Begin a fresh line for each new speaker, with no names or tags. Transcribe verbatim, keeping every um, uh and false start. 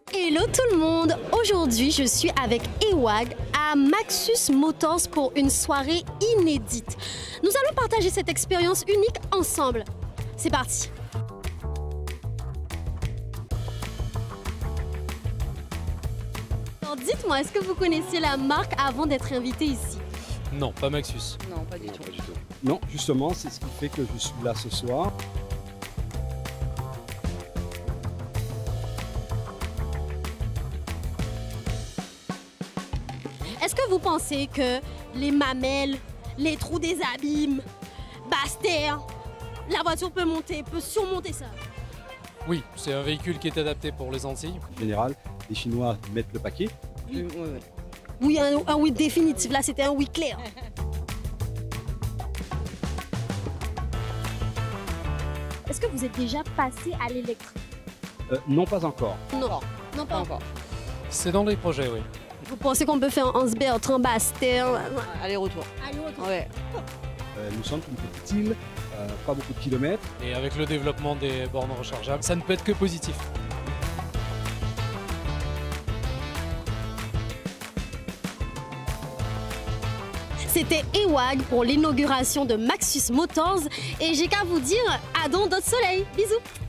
Hello tout le monde! Aujourd'hui, je suis avec Ewag à Maxus Motors pour une soirée inédite. Nous allons partager cette expérience unique ensemble. C'est parti! Alors dites-moi, est-ce que vous connaissiez la marque avant d'être invité ici?
Non, pas Maxus.
Non, pas du
Non,
tout.
pas du tout. Non, justement, c'est ce qui fait que je suis là ce soir.
Est-ce que vous pensez que les mamelles, les trous des abîmes, basse terre, la voiture peut monter, peut surmonter ça?
Oui, c'est un véhicule qui est adapté pour les Antilles.
En général, les Chinois mettent le paquet.
Oui, oui, oui.
Oui, un, un oui définitif. Là, c'était un oui clair. Est-ce que vous êtes déjà passé à l'électrique?
Euh, non, pas encore.
Non. Non,
Pas encore.
C'est dans les projets, oui.
Vous pensez qu'on peut faire un Hans Bertrand basse terre?
Aller-retour.
Allez, retour.
Ouais.
Euh, nous sommes une petite île, euh, pas beaucoup de kilomètres.
Et avec le développement des bornes rechargeables, ça ne peut être que positif.
C'était Ewag pour l'inauguration de Maxus Motors. Et j'ai qu'à vous dire, à dans d'autres soleils. Bisous!